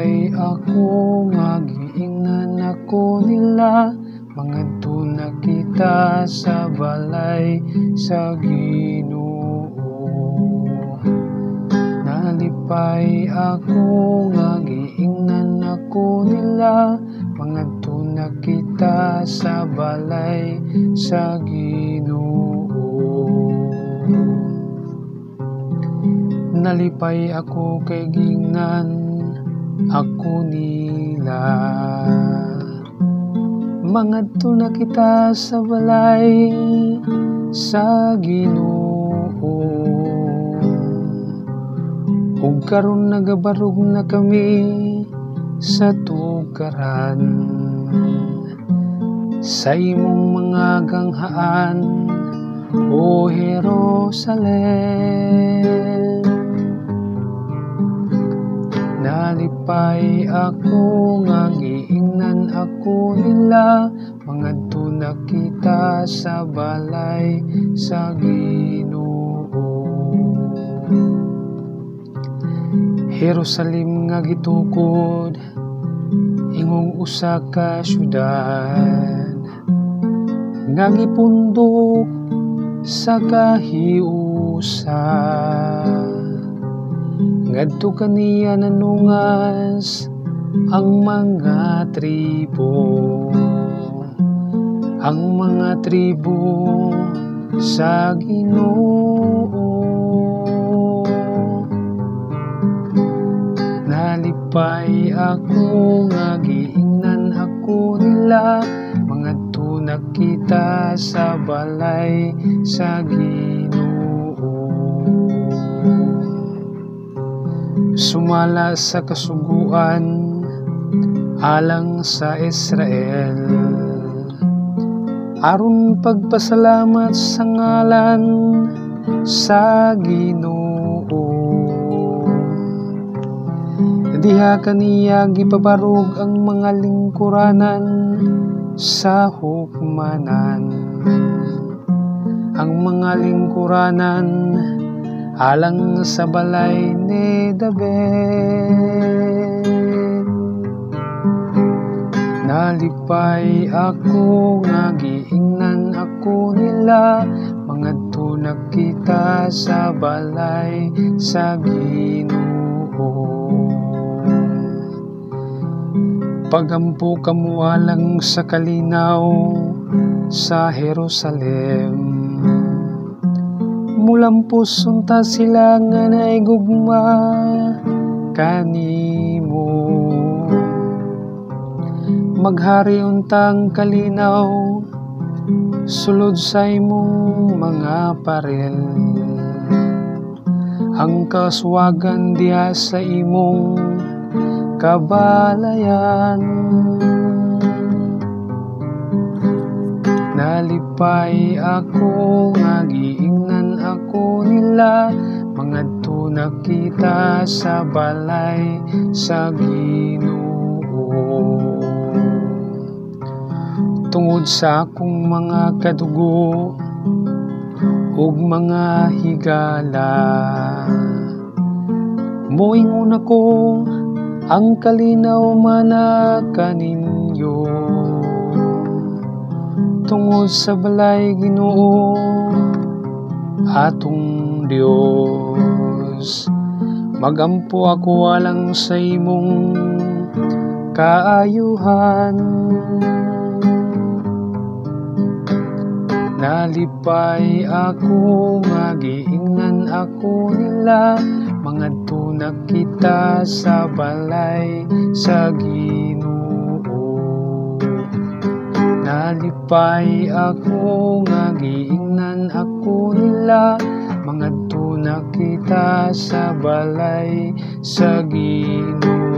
Nalipay ako nga giingnan ako nila, mangadto na kita sa balay sa Ginoo. Nalipay ako nga giingnan ako nila, mangadto na kita sa balay sa Ginoo. Nalipay ako kay giingnan ako nila, mangadto na kita sa balay sa Ginoo. Ug karon nagabarog na kami sa tugaran, sa imong mga ganghaan, O Jerusalem. Nalipay ako nga giingnan ako nila, mangadto na kita sa balay sa Ginoo. Jerusalem nga gitukod, ingong usa ka syudad, nga gipundok sa kahiusa. Ngadto kaniya nanungas ang mga tribo, sa Ginoo. Nalipay ako nga giingnan ako nila, mangadto na kita sa balay sa Ginoo. Sumala sa kasuguan alang sa Israel, aron pagpasalamat sa ngalan sa Ginoo. Diha kaniya gipabarog ang mga lingkuranan sa hukmanan, ang mga lingkuranan alang sa balay ni David. Nalipay ako nga giingnan ako nila, mangadto na kita sa balay sa Ginoo. Pagampo kamualang sa kalinaw sa Jerusalem, mulampos unta sila nga naigugma kanimo. Maghari untang kalinaw sulod sa imong mga parel, ang kaswagan diha sa imong kabalayan. Nalipay ako nga giingnan ako nila, mangadto na kita sa balay sa Ginoo. Tungod sa akong mga kadugo ug mga higala, moingon ako ang kalinaw mana kaninyo. Tungod sa balay Ginoo atong Dios, magampo ako alang sa imong kaayuhan. Nalipay ako nga giingnan ako nila, mangadto na kita sa balay sa Ginoo. Nalipay ako nga giingnan ako nila, mangadto na kita sa balay sa Ginoo.